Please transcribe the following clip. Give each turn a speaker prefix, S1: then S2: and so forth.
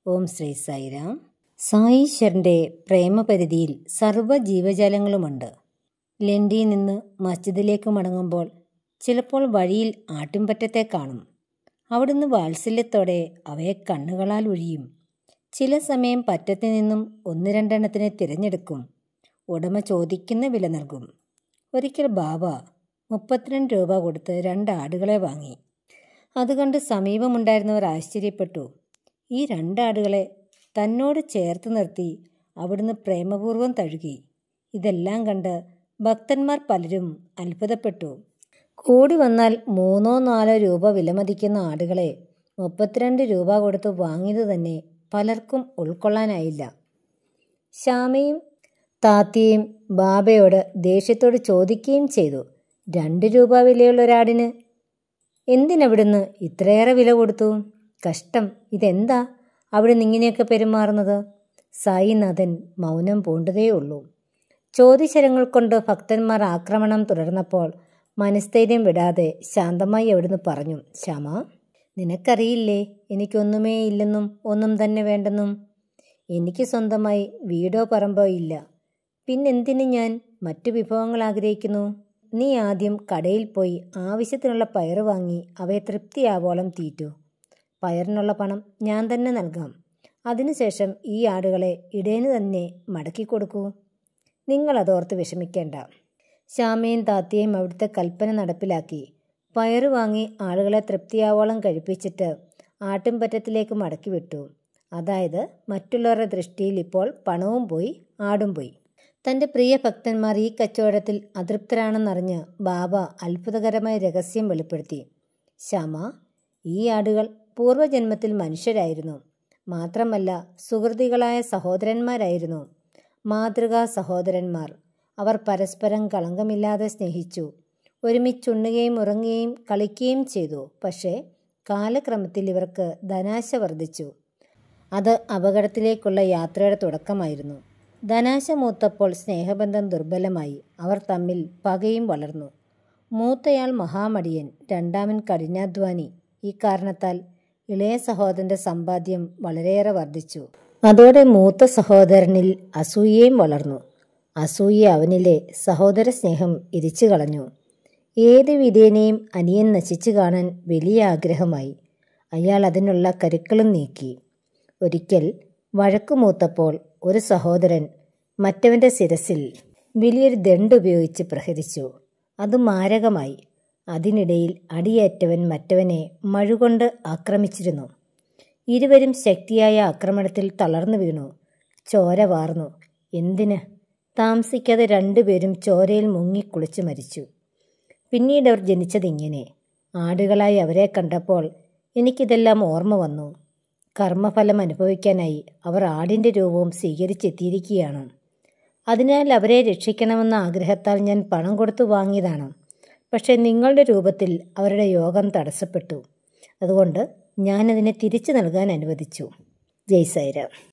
S1: ഓം ശ്രീ സായിരാം. സായീശ്വരൻ്റെ പ്രേമപരിധിയിൽ സർവ്വ ജീവജാലങ്ങളുമുണ്ട്. ലണ്ടിയിൽ നിന്ന് മസ്ജിദിലേക്ക് മടങ്ങുമ്പോൾ ചിലപ്പോൾ വഴിയിൽ ആട്ടിൻപറ്റത്തെ കാണും. അവിടുന്ന് വാത്സല്യത്തോടെ അവയെ കണ്ണുകളാൽ ഒഴിയും. ചില സമയം പറ്റത്തിൽ നിന്നും 1-2 തിരഞ്ഞെടുക്കും. ഉടമ ചോദിക്കുന്ന വില നൽകും. ഒരിക്കൽ ബാബ 32 രൂപ കൊടുത്ത് 2 ആടുകളെ വാങ്ങി. അതുകണ്ട് സമീപമുണ്ടായിരുന്നവർ ആശ്ചര്യപ്പെട്ടു. ഈ 2 ആടുകളെ തന്നോട് ചേർത്ത് നിർത്തി അവിടുന്ന് പ്രേമപൂർവ്വം തഴുകി. ഇതെല്ലാം കണ്ട് ഭക്തന്മാർ പലരും അത്ഭുതപ്പെട്ടു. കൂടി വന്നാൽ 3-4 രൂപ വിലമതിക്കുന്ന ആടുകളെ 32 രൂപ കൊടുത്ത് വാങ്ങിയത് തന്നെ പലർക്കും ഉൾക്കൊള്ളാനായില്ല. ശ്യാമയും താത്തയും ബാബയോട് ദേഷ്യത്തോട് ചോദിക്കുകയും ചെയ്തു, 2 രൂപ വിലയുള്ള ഒരാടിന് എന്തിനവിടുന്ന് ഇത്രയേറെ വില കൊടുത്തു? കഷ്ടം, ഇതെന്താ അവിടുന്ന് ഇങ്ങനെയൊക്കെ പെരുമാറുന്നത്? സായിനാഥൻ മൗനം പൂണ്ടതേയുള്ളൂ. ചോദ്യശരങ്ങൾ കൊണ്ട് ഭക്തന്മാർ ആക്രമണം തുടർന്നപ്പോൾ മനസ്ഥൈര്യം വിടാതെ ശാന്തമായി അവിടുന്ന് പറഞ്ഞു, ശ്യാമ, നിനക്കറിയില്ലേ എനിക്കൊന്നുമേ ഇല്ലെന്നും ഒന്നും തന്നെ വേണ്ടെന്നും? എനിക്ക് സ്വന്തമായി വീടോ പറമ്പോ ഇല്ല. പിന്നെന്തിന് ഞാൻ മറ്റു വിഭവങ്ങൾ ആഗ്രഹിക്കുന്നു? നീ ആദ്യം കടയിൽ പോയി ആവശ്യത്തിനുള്ള പയറ് വാങ്ങി അവയെ തൃപ്തിയാവോളം തീറ്റു. പയറിനുള്ള പണം ഞാൻ തന്നെ നൽകാം. അതിനുശേഷം ഈ ആടുകളെ ഇടയന് തന്നെ മടക്കി കൊടുക്കൂ. നിങ്ങളതോർത്ത് വിഷമിക്കേണ്ട. ശ്യാമയും താത്തയും അവിടുത്തെ കൽപ്പന നടപ്പിലാക്കി. പയറ് വാങ്ങി ആളുകളെ തൃപ്തിയാവോളം കഴിപ്പിച്ചിട്ട് ആട്ടിൻപറ്റത്തിലേക്ക് മടക്കി വിട്ടു. അതായത് മറ്റുള്ളവരുടെ ദൃഷ്ടിയിൽ ഇപ്പോൾ പണവും പോയി, ആടും പോയി. തൻ്റെ പ്രിയ ഭക്തന്മാർ ഈ കച്ചവടത്തിൽ അതൃപ്തരാണെന്നറിഞ്ഞ് ബാബ അത്ഭുതകരമായ രഹസ്യം വെളിപ്പെടുത്തി. ശ്യാമ, ഈ ആടുകൾ പൂർവ്വജന്മത്തിൽ മനുഷ്യരായിരുന്നു. മാത്രമല്ല സുഹൃതികളായ സഹോദരന്മാരായിരുന്നു. മാതൃകാ സഹോദരന്മാർ. അവർ പരസ്പരം കളങ്കമില്ലാതെ സ്നേഹിച്ചു. ഒരുമിച്ചുണ്ണുകയും ഉറങ്ങുകയും കളിക്കുകയും ചെയ്തു. പക്ഷേ കാലക്രമത്തിൽ ഇവർക്ക് ധനാശ വർദ്ധിച്ചു. അത് അപകടത്തിലേക്കുള്ള യാത്രയുടെ തുടക്കമായിരുന്നു. ധനാശ മൂത്തപ്പോൾ സ്നേഹബന്ധം ദുർബലമായി. അവർ തമ്മിൽ പകയും വളർന്നു. മൂത്തയാൾ മഹാമടിയൻ, രണ്ടാമൻ കഠിനാധ്വാനി. ഈ കാരണത്താൽ ഇളയ സഹോദരൻ്റെ സമ്പാദ്യം വളരെയേറെ വർദ്ധിച്ചു. അതോടെ മൂത്ത സഹോദരനിൽ അസൂയയും വളർന്നു. അസൂയ അവനിലെ സഹോദര സ്നേഹം ഇരിച്ചു കളഞ്ഞു. ഏത് വിധേനയും അനിയൻ നശിച്ചു കാണാൻ വലിയ ആഗ്രഹമായി. അയാൾ അതിനുള്ള കരുക്കളും നീക്കി. ഒരിക്കൽ വഴക്കുമൂത്തപ്പോൾ ഒരു സഹോദരൻ മറ്റവൻ്റെ ശിരസിൽ വലിയൊരു ദണ്ഡ് ഉപയോഗിച്ച് പ്രഹരിച്ചു. അത് മാരകമായി. അതിനിടയിൽ അടിയേറ്റവൻ മറ്റവനെ മഴുകൊണ്ട് ആക്രമിച്ചിരുന്നു. ഇരുവരും ശക്തിയായ ആക്രമണത്തിൽ തളർന്നു വീണു. ചോര വാർന്നു. എന്തിന്? താമസിക്കാതെ 2 പേരും ചോരയിൽ മുങ്ങിക്കുളിച്ച് മരിച്ചു. പിന്നീട് അവർ ജനിച്ചതിങ്ങനെ. ആടുകളായി അവരെ കണ്ടപ്പോൾ എനിക്കിതെല്ലാം ഓർമ്മ വന്നു. കർമ്മഫലം അനുഭവിക്കാനായി അവർ ആടിൻ്റെ രൂപവും സ്വീകരിച്ചെത്തിയിരിക്കുകയാണ്. അതിനാൽ അവരെ രക്ഷിക്കണമെന്ന ആഗ്രഹത്താൽ ഞാൻ പണം കൊടുത്തു വാങ്ങിയതാണ്. പക്ഷേ നിങ്ങളുടെ രൂപത്തിൽ അവരുടെ യോഗം തടസ്സപ്പെട്ടു. അതുകൊണ്ട് ഞാനതിനെ തിരിച്ചു നൽകാൻ അനുവദിച്ചു. ജയ് സായിരാം.